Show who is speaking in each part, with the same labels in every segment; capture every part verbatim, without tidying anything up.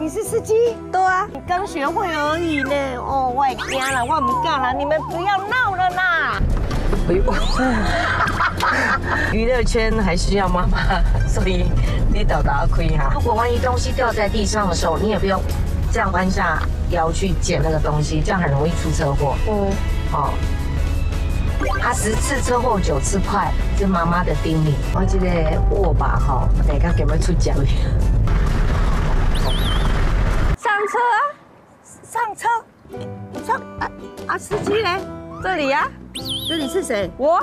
Speaker 1: 你是司机？
Speaker 2: 对啊，
Speaker 1: 你刚学会而已呢。哦，我也惊了，我唔干了，你们不要闹了啦。
Speaker 3: 哎呦，娱乐圈还需要妈妈，所以你倒打亏哈。如果万一东西掉在地上的时候，你也不用这样弯下腰去捡那个东西，这样很容易出车祸。嗯，哦。啊，十次车祸九次快，这妈妈的叮咛。我这个握把哈，大家给我出奖励。
Speaker 2: 上车啊！
Speaker 1: 上车，上啊啊！司机嘞？
Speaker 2: 这里呀、啊，
Speaker 1: 这里是谁？
Speaker 2: 我。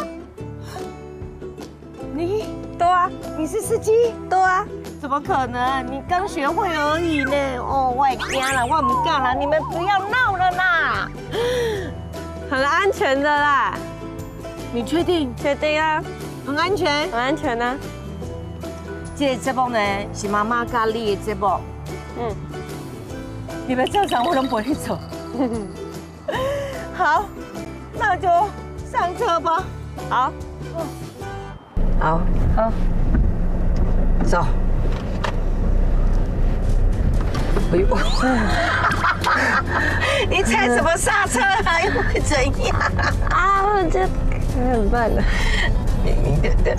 Speaker 1: 你？
Speaker 2: 对啊，
Speaker 1: 你是司机？
Speaker 2: 对啊。
Speaker 1: 怎么可能？你刚学会而已呢。哦，我也惊了，我唔干了，你们不要闹了啦。
Speaker 2: 很安全的啦。
Speaker 1: 你确定？
Speaker 2: 确定啊，
Speaker 1: 很安全，
Speaker 2: 很安全啊。
Speaker 1: 这个节目呢是妈妈咖喱的节目。
Speaker 2: 嗯，
Speaker 1: 你们正常我都不会走。好，那就上车吧。
Speaker 2: 好，
Speaker 3: 好，
Speaker 2: 好，
Speaker 3: 走。哎呦，你踩什么刹车啊？又会怎样？
Speaker 2: 啊，我这很慢的。
Speaker 3: 你对对，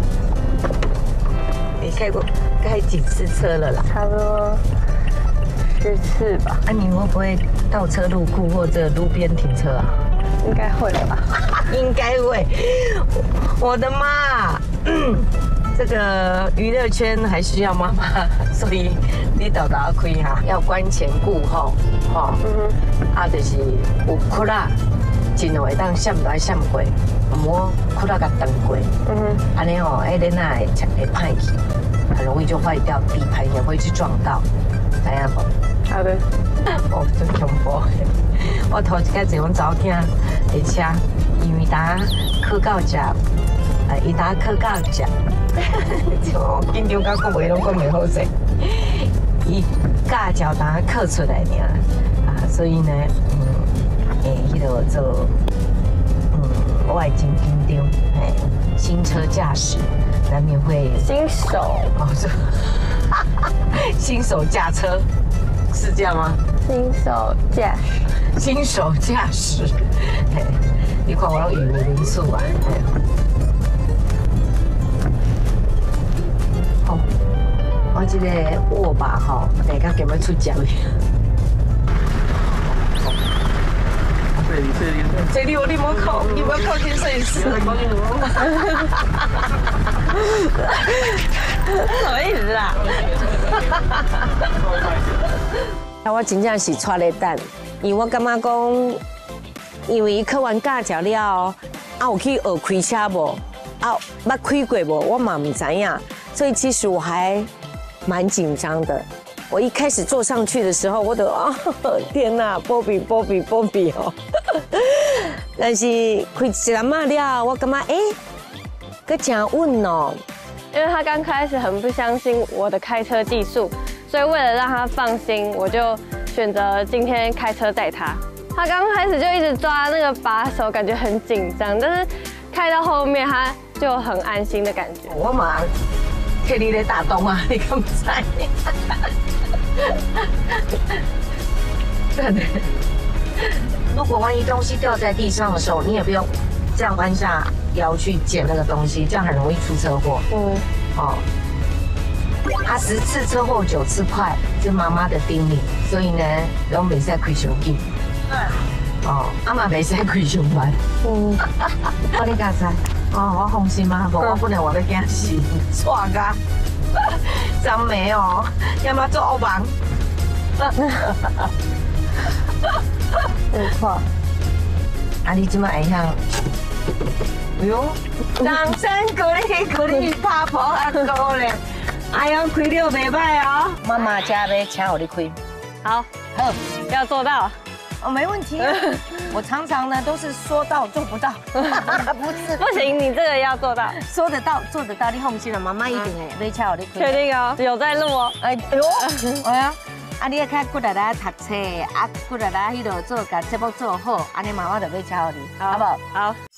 Speaker 3: 你开过开几次车了啦？
Speaker 2: 差不多十次吧。
Speaker 3: 啊，你会不会倒车入库或者路边停车啊？
Speaker 2: 应该会的吧？
Speaker 3: 应该会。我的妈！嗯，这个娱乐圈还需要妈妈，所以你倒打亏哈，要观前顾后，吼，嗯，啊，就是有窟啦，真的会当闪来闪过，唔好窟啦甲断过，嗯哼，安尼哦，哎，恁那会会歹去，很容易就坏掉，底盘也会去撞到，知影不？
Speaker 2: 好的。
Speaker 3: 哦，真恐怖！我头一摆坐阮查某囝的车，因为呾考到遮，呃，伊呾考到遮，就紧张到讲话拢讲袂好势。伊驾照呾考出来尔，啊，所以呢，嗯，诶，迄个做，嗯，我会真紧张，哎，新车驾驶难免会
Speaker 2: 新手
Speaker 3: 哦，这新手驾车是这样吗？
Speaker 2: 新手驾驶，
Speaker 3: 新手驾驶，嘿，你看我语无伦次啊！好，我这个握把哈，大家给我出奖励。
Speaker 4: 这里这里
Speaker 3: 这里我你莫靠，你莫靠近摄影师。
Speaker 2: 什么意思啊？
Speaker 3: 我真正是错咧等，因为我感觉讲，因为伊考完驾照了，啊有去学开车无，啊捌开过无，我嘛唔知影，所以其实我还蛮紧张的。我一开始坐上去的时候，我都啊天哪，波比波比波比哦，但是开一两马了，我感觉哎，佮真稳哦。
Speaker 2: 因为他刚开始很不相信我的开车技术，所以为了让他放心，我就选择今天开车载他。他刚开始就一直抓那个把手，感觉很紧张，但是开到后面他就很安心的感觉。
Speaker 3: 我嘛替你咧打动啊，你敢知？真的。如果万一东西掉在地上的时候，你也不用这样弯下腰去捡那个东西，这样很容易出车祸。嗯，哦。啊，十次车祸九次快，这妈妈的叮咛，所以呢，拢袂使开伤紧。哦，啊嘛袂使开伤慢。嗯，我你敢知？哦，我放心啊，无我本来我要惊死，错噶，张梅哦，要不要做欧王？
Speaker 2: 没错。
Speaker 3: 啊，你即摆会晓？哎呦，掌声鼓励鼓励，拍婆阿哥咧！哎呦，开了袂歹哦。妈妈家要请我你开。
Speaker 2: 好，
Speaker 3: 好，
Speaker 2: 要做到。
Speaker 1: 哦，没问题。我常常呢都是说到做不到，不是
Speaker 2: 不行，你这个要做到，
Speaker 1: 说得到做得到。你放心了，妈妈一定会要请我你开。
Speaker 2: 确定哦，有在录哦。
Speaker 1: 哎呦，哎呀。啊，你要较骨力来读册，啊，骨力来迄落做，甲节目做好，安尼妈妈就要请你，好不好？
Speaker 2: 好。